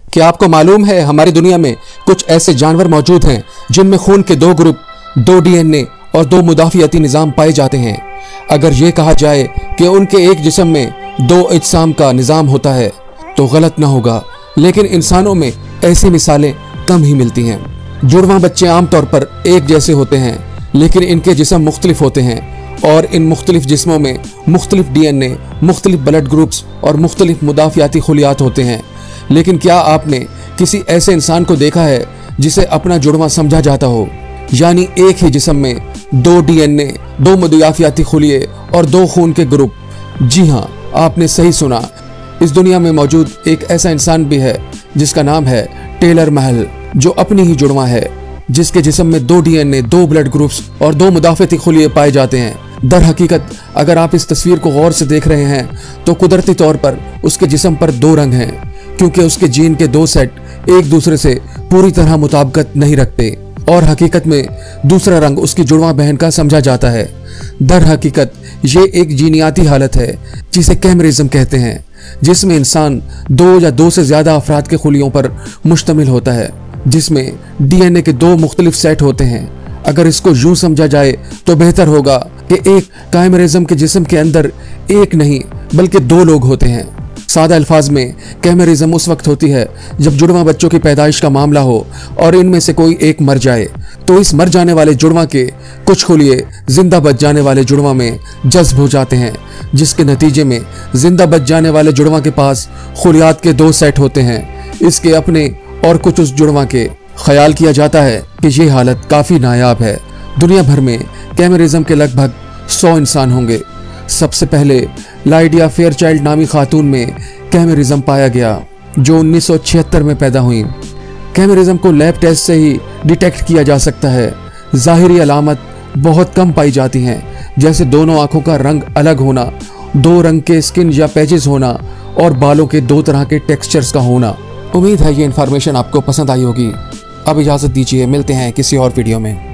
क्या आपको मालूम है हमारी दुनिया में कुछ ऐसे जानवर मौजूद हैं जिनमें खून के 2 ग्रुप, 2 डीएनए और 2 मुदाफियाती निज़ाम पाए जाते हैं। अगर ये कहा जाए कि उनके एक जिस्म में 2 अजसाम का निज़ाम होता है तो गलत ना होगा, लेकिन इंसानों में ऐसी मिसालें कम ही मिलती हैं। जुड़वां बच्चे आमतौर पर एक जैसे होते हैं, लेकिन इनके जिस्म मुख्तलिफ होते हैं और इन मुख्तलिफ जिस्मों में मुख्तलिफ डीएनए, मुख्तलिफ ब्लड ग्रुप्स और मुख्तलिफ मुदाफियाती खुलियात होते हैं। लेकिन क्या आपने किसी ऐसे इंसान को देखा है जिसे अपना जुड़वां समझा जाता हो, यानी एक ही जिस्म में 2 डीएनए, 2 मुदाफियाती खुलिये और 2 खून के ग्रुप? जी हाँ, आपने सही सुना। इस दुनिया में मौजूद एक ऐसा इंसान भी है जिसका नाम है टेलर महल, जो अपनी ही जुड़वां है, जिसके जिस्म में 2 डीएनए, 2 ब्लड ग्रुप्स और 2 मुदाफियाती खुलिये पाए जाते हैं। दर हकीकत अगर आप इस तस्वीर को गौर से देख रहे हैं तो कुदरती तौर पर उसके जिस्म पर 2 रंग हैं, क्योंकि उसके जीन के 2 सेट एक दूसरे से पूरी तरह मुताबिकत नहीं रखते और हकीकत में दूसरा रंग उसकी जुड़वां बहन का समझा जाता है। दर हकीकत ये एक जीनियाती हालत है जिसे कैमरिज्म कहते हैं, जिसमें इंसान 2 या 2 से ज्यादा अफराद के खुलियों पर मुश्तमिल होता है, जिसमें डीएनए के 2 मुख्तलिफ सेट होते हैं। अगर इसको यूं समझा जाए तो बेहतर होगा कि एक कैमरिज्म के जिस्म के अंदर एक नहीं बल्कि 2 लोग होते हैं। सादा अल्फाज में कैमरिज्म उस वक्त होती है जब जुड़वां बच्चों की पैदाइश का मामला हो और इनमें से कोई एक मर जाए, तो इस मर जाने वाले जुड़वां के कुछ खुलिये जिंदा बच जाने वाले जुड़वां में जज्ब हो जाते हैं, जिसके नतीजे में जिंदा बच जाने वाले जुड़वां के पास खुलियात के 2 सेट होते हैं, इसके अपने और कुछ उस जुड़वां के। ख्याल किया जाता है कि ये हालत काफ़ी नायाब है। दुनिया भर में कैमरिज्म के लगभग 100 इंसान होंगे। सबसे पहले लाइडिया फेयरचाइल्ड नामी खातून में कैमरिज्म पाया गया, जो 1976 में पैदा हुई। कैमरिज्म को लैब टेस्ट से ही डिटेक्ट किया जा सकता है। ज़ाहिरी अलामत बहुत कम पाई जाती हैं, जैसे दोनों आंखों का रंग अलग होना, 2 रंग के स्किन या पैचेस होना और बालों के 2 तरह के टेक्सचर्स का होना। उम्मीद है ये इन्फॉर्मेशन आपको पसंद आई होगी। अब इजाज़त दीजिए, मिलते हैं किसी और वीडियो में।